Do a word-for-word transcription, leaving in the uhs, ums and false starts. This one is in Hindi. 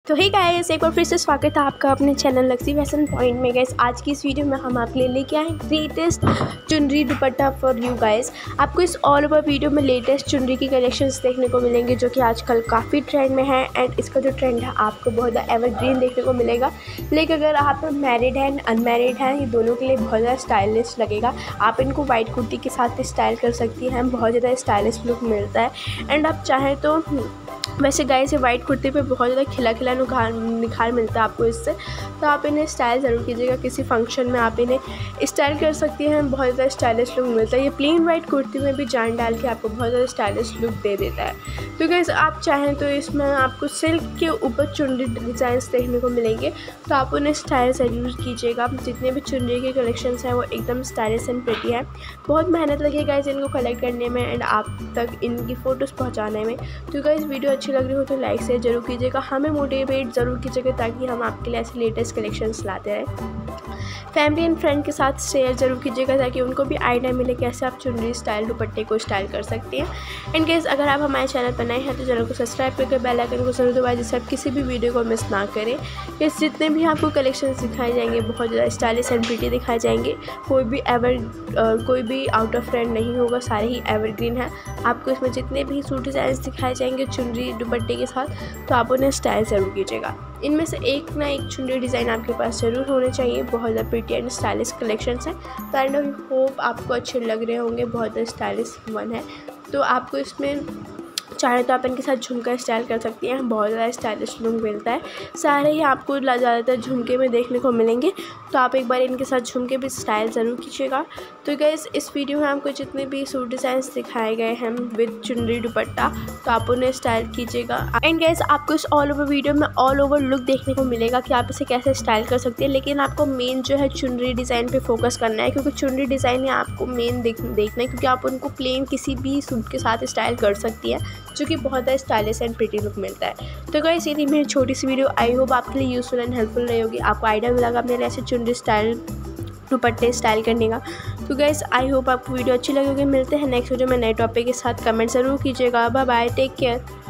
तो हे गाइस, एक बार फिर से स्वागत है आपका अपने चैनल लक्सी फैशन पॉइंट में। गाइस, आज की इस वीडियो में हम आपके लिए लेके आए ग्रेटेस्ट चुनरी दुपट्टा फॉर यू गाइस। आपको इस ऑल ओवर वीडियो में लेटेस्ट चुनरी की कलेक्शंस देखने को मिलेंगे जो कि आजकल काफ़ी ट्रेंड में है। एंड इसका जो ट्रेंड है आपको बहुत ज़्यादा एवरग्रीन देखने को मिलेगा। लेकिन अगर आप मैरिड हैं अनमैरिड हैं, ये दोनों के लिए बहुत ज़्यादा स्टाइलिश लगेगा। आप इनको वाइट कुर्ती के साथ स्टाइल कर सकती हैं, बहुत ज़्यादा स्टाइलिश लुक मिलता है। एंड आप चाहें तो वैसे गाइस, ये वाइट कुर्ती पे बहुत ज़्यादा खिला खिला निखार निखार मिलता है आपको इससे, तो आप इन्हें स्टाइल ज़रूर कीजिएगा। किसी फंक्शन में आप इन्हें स्टाइल कर सकती हैं, बहुत ज़्यादा स्टाइलिश लुक मिलता है। ये प्लेन वाइट कुर्ती में भी जान डाल के आपको बहुत ज़्यादा स्टाइलिश लुक दे देता है। तो गाइस, आप चाहें तो इसमें आपको सिल्क के ऊपर चुनरी डिज़ाइंस देखने को मिलेंगे, तो आप उन्हें स्टाइल ज़रूर कीजिएगा। जितने भी चुनरी के कलेक्शंस हैं वो एकदम स्टाइलिश एंड प्रिटी है। बहुत मेहनत लगी गाइस इनको कलेक्ट करने में एंड आप तक इनकी फ़ोटोज़ पहुँचाने में। तो गाइस, वीडियो अच्छी लग रही हो तो लाइक शेयर जरूर कीजिएगा, हमें मोटिवेट ज़रूर कीजिएगा ताकि हम आपके लिए ऐसे लेटेस्ट कलेक्शंस लाते रहें। फैमिली एंड फ्रेंड के साथ शेयर जरूर कीजिएगा ताकि उनको भी आइडिया मिले कैसे आप चुनरी स्टाइल दुपट्टे को स्टाइल कर सकते हैं। इन केस अगर आप हमारे चैनल पर नए हैं तो चैनल को सब्सक्राइब करके बेल आइकन को जरूर दबाएं जिससे आप किसी भी वीडियो को मिस ना करें। इस जितने भी आपको कलेक्शंस दिखाए जाएंगे बहुत ज़्यादा स्टाइलिश एंड प्रिटी दिखाए जाएंगे। कोई भी एवर uh, कोई भी आउट ऑफ ट्रेंड नहीं होगा, सारे ही एवरग्रीन हैं। आपको इसमें जितने भी सूट डिज़ाइंस दिखाए जाएंगे चुनरी दुपट्टे के साथ, तो आप उन्हें स्टाइल ज़रूर कीजिएगा। इनमें से एक ना एक चुनरी डिज़ाइन आपके पास ज़रूर होने चाहिए। बहुत ज़्यादा प्रिटी एंड स्टाइलिश कलेक्शंस हैं, तो एंड आई होप आपको अच्छे लग रहे होंगे। बहुत ज़्यादा स्टाइलिश वन है, तो आपको इसमें चाहे तो आप इनके साथ झुमका स्टाइल कर सकती हैं, बहुत ज़्यादा स्टाइलिश लुक मिलता है। सारे ही आपको ज़्यादातर झुमके में देखने को मिलेंगे, तो आप एक बार इनके साथ झुमके भी स्टाइल ज़रूर कीजिएगा। तो गाइस, इस वीडियो में आपको जितने भी सूट डिज़ाइंस दिखाए गए हैं विद चुनरी दुपट्टा, तो आप उन्हें स्टाइल कीजिएगा। एंड गाइस, आपको इस ऑल ओवर वीडियो में ऑल ओवर लुक देखने को मिलेगा कि आप इसे कैसे स्टाइल कर सकते हैं। लेकिन आपको मेन जो है चुनरी डिज़ाइन पे फोकस करना है, क्योंकि चुनरी डिज़ाइन ही आपको मेन देख देखना है, क्योंकि आप उनको प्लेन किसी भी सूट के साथ स्टाइल कर सकती हैं जो कि बहुत ज़्यादा स्टाइलिश एंड प्रिटी लुक मिलता है। तो गाइस, ये थी मेरी छोटी सी वीडियो। आई होप आपके लिए यूज़फुल एंड हेल्पफुल रही होगी। आपको आइडिया मिलेगा अपने लिए ऐसे चुनरी स्टाइल दुपट्टे स्टाइल करने का। तो गाइस, आई होप आपको वीडियो अच्छी लगेगी। मिलते हैं नेक्स्ट वीडियो में नए टॉपिक के साथ। कमेंट ज़रूर कीजिएगा। Bye bye, take care.